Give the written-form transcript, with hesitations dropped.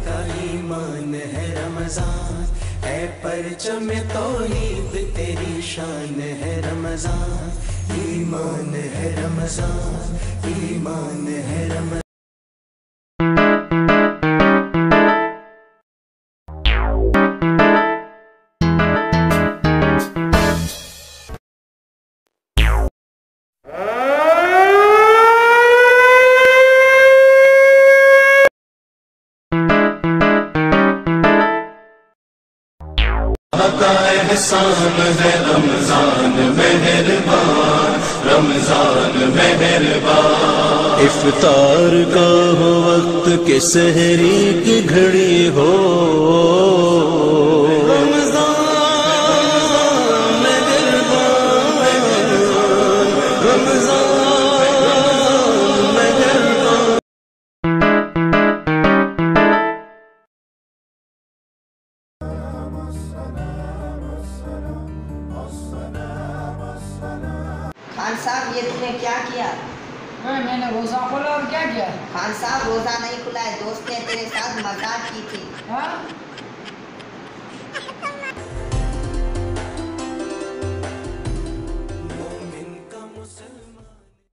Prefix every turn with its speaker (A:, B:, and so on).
A: का ईमान है रमजान, है परचम तौहीद तेरी शान है रमजान, ईमान है रमजान, ईमान है रमजान।
B: एहसान है रमजान मेहरबान, रमजान मेहरबान। इफ्तार का हो वक्त के सहरी की घड़ी हो, रमजान मेहरबान, रमजान मेहरबान।
C: खान साहब ये तुमने क्या किया?
D: मैंने रोजा खोला और क्या किया?
C: खान साहब रोजा नहीं खुला है, दोस्त ने तेरे साथ मजाक की थी।
D: हाँ?